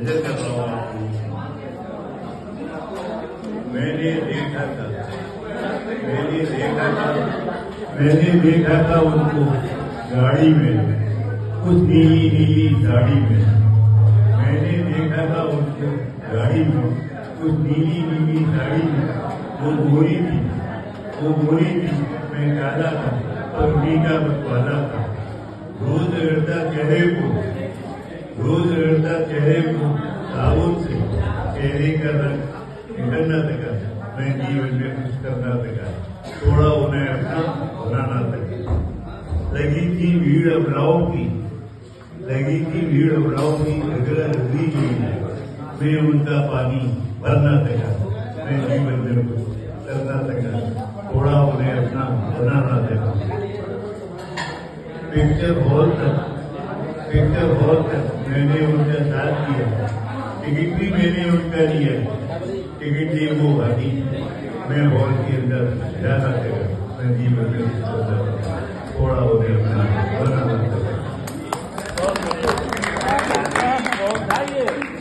नजर कर रहा हूँ आपको। मैंने देखा था उनको गाड़ी में, कुछ नीली नीली साड़ी में। मैंने देखा था उनको गाड़ी में, कुछ नीली नीली साड़ी में। वो गोरी थी, मैं काला था और मीठा मतवाला था। रोज रगड़ता चेहरे को साबुन से, चेहरे का रंग निकलना लगा। मैं जीवन में कुछ करना लगा, थोड़ा उन्हें अपना बनाना लगा। लगी थी भीड़ अबलाओं की, झगड़ा रही गई। मैं उनका पानी भरना लगा। मैं जीवन में कुछ करना लगा, थोड़ा उन्हें अपना बनाना लगा। पिक्चर हॉल तक मैंने उनका साथ दिया। टिकट भी मैंने उनका लिया। टिकट लिए वो भागी। मैं हॉल के अंदर जाना लगा। मैं जीवन में थोड़ा उन्हें अपना बनाना लगा।